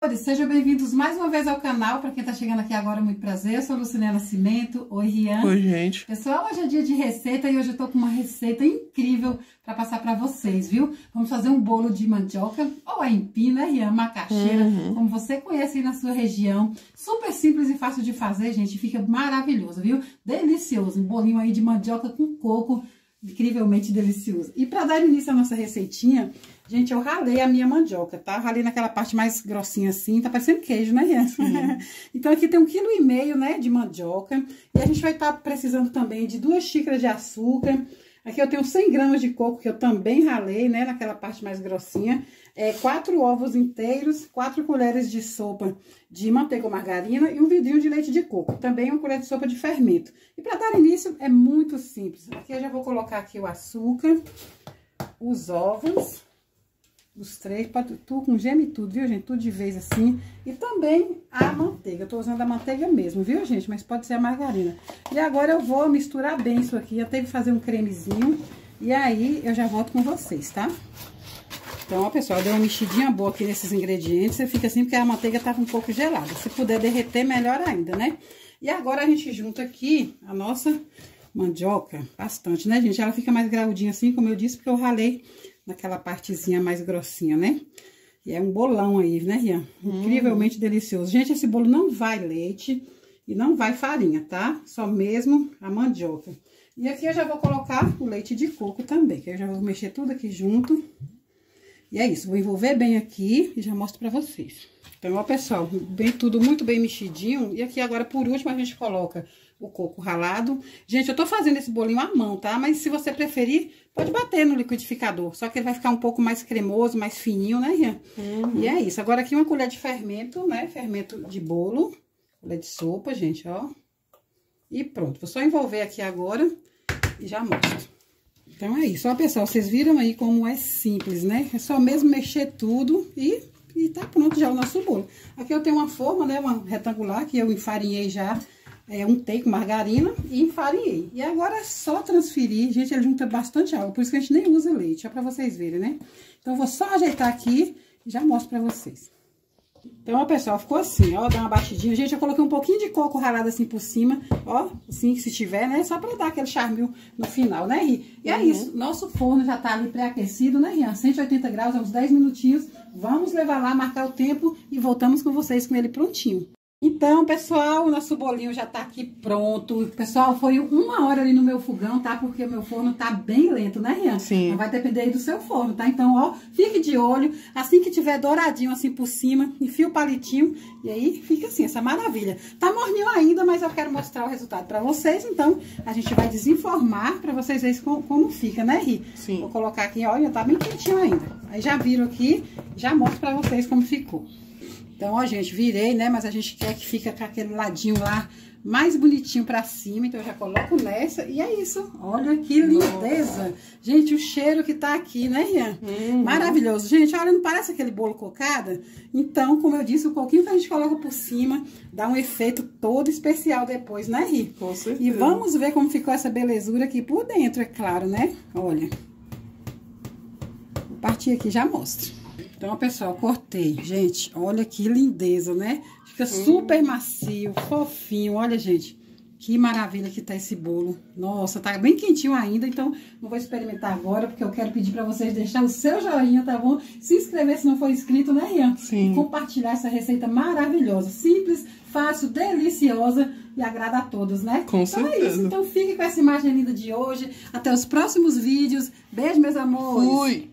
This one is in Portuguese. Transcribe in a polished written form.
Sejam bem-vindos mais uma vez ao canal. Para quem tá chegando aqui agora, muito prazer. Eu sou a Lucinéia Nascimento. Oi, Rian. Oi, gente. Pessoal, hoje é dia de receita e hoje eu tô com uma receita incrível para passar para vocês, viu? Vamos fazer um bolo de mandioca ou aipim, né, Rian? Macaxeira, como você conhece aí na sua região. Super simples e fácil de fazer, gente. Fica maravilhoso, viu? Delicioso. Um bolinho aí de mandioca com coco. Incrivelmente delicioso. E para dar início à nossa receitinha, gente, eu ralei a minha mandioca, tá? Ralei naquela parte mais grossinha assim, tá parecendo queijo, né, Rian? Então aqui tem 1,5 kg, né, de mandioca. E a gente vai estar precisando também de 2 xícaras de açúcar. Aqui eu tenho 100 gramas de coco, que eu também ralei, né, naquela parte mais grossinha. 4 ovos inteiros, 4 colheres de sopa de manteiga ou margarina e um vidrinho de leite de coco. Também 1 colher de sopa de fermento. E para dar início é muito simples. Aqui eu já vou colocar aqui o açúcar, os ovos, os 3, tudo com gema e tudo, viu, gente? Tudo de vez assim. E também a manteiga. Eu tô usando a manteiga mesmo, viu, gente? Mas pode ser a margarina. E agora eu vou misturar bem isso aqui. Eu tenho que fazer um cremezinho. E aí eu já volto com vocês, tá? Então, ó, pessoal, deu uma mexidinha boa aqui nesses ingredientes. Você fica assim porque a manteiga tá um pouco gelada. Se puder derreter, melhor ainda, né? E agora a gente junta aqui a nossa mandioca. Bastante, né, gente? Ela fica mais graudinha assim, como eu disse, porque eu ralei naquela partezinha mais grossinha, né? E é um bolão aí, né, Rian? Incrivelmente delicioso. Gente, esse bolo não vai leite e não vai farinha, tá? Só mesmo a mandioca. E aqui eu já vou colocar o leite de coco também, que eu já vou mexer tudo aqui junto. E é isso, vou envolver bem aqui e já mostro pra vocês. Então, ó, pessoal, tudo muito bem mexidinho. E aqui agora, por último, a gente coloca o coco ralado. Gente, eu tô fazendo esse bolinho à mão, tá? Mas se você preferir, pode bater no liquidificador. Só que ele vai ficar um pouco mais cremoso, mais fininho, né, Rian? E é isso. Agora aqui uma colher de fermento, né? Fermento de bolo. Colher de sopa, gente, ó. E pronto. Vou só envolver aqui agora e já mostro. Então é isso, ó, pessoal, vocês viram aí como é simples, né? É só mesmo mexer tudo e tá pronto já o nosso bolo. Aqui eu tenho uma forma, né, uma retangular, que eu enfarinhei já, untei com margarina e enfarinhei. E agora é só transferir, gente, ele junta bastante água, por isso que a gente nem usa leite, ó, pra vocês verem, né? Então eu vou só ajeitar aqui e já mostro pra vocês. Então, ó, pessoal, ficou assim, ó, dá uma batidinha. Gente, eu coloquei um pouquinho de coco ralado assim por cima, ó, assim, se tiver, né? Só pra dar aquele charminho no final, né, Ri? E é isso, nosso forno já tá ali pré-aquecido, né, Rian? 180 graus, uns 10 minutinhos. Vamos levar lá, marcar o tempo e voltamos com vocês com ele prontinho. Então, pessoal, o nosso bolinho já tá aqui pronto. Pessoal, foi 1 hora ali no meu fogão, tá? Porque o meu forno tá bem lento, né, Rian? Sim. Mas vai depender aí do seu forno, tá? Então, ó, fique de olho. Assim que tiver douradinho assim por cima, enfia o palitinho e aí fica assim, essa maravilha. Tá morninho ainda, mas eu quero mostrar o resultado pra vocês. Então, a gente vai desenformar pra vocês verem como fica, né, Ri? Sim. Vou colocar aqui, olha, tá bem quentinho ainda. Aí já viram aqui, já mostro pra vocês como ficou. Então, ó, gente, virei, né? Mas a gente quer que fique com aquele ladinho lá mais bonitinho pra cima. Então, eu já coloco nessa. E é isso. Olha que lindeza. Nossa. Gente, o cheiro que tá aqui, né, Rian? Maravilhoso. Gente, olha, não parece aquele bolo cocada? Então, como eu disse, o coquinho que a gente coloca por cima dá um efeito todo especial depois, né, Ri? Com certeza. E vamos ver como ficou essa belezura aqui por dentro, é claro, né? Olha. Vou partir aqui e já mostro. Então, pessoal, cortei. Gente, olha que lindeza, né? Fica super macio, fofinho. Olha, gente, que maravilha que tá esse bolo. Nossa, tá bem quentinho ainda, então não vou experimentar agora, porque eu quero pedir pra vocês deixar o seu joinha, tá bom? Se inscrever se não for inscrito, né, Rian? Sim. E compartilhar essa receita maravilhosa. Simples, fácil, deliciosa e agrada a todos, né? Com certeza. Então é isso. Então fique com essa imagem linda de hoje. Até os próximos vídeos. Beijo, meus amores. Fui!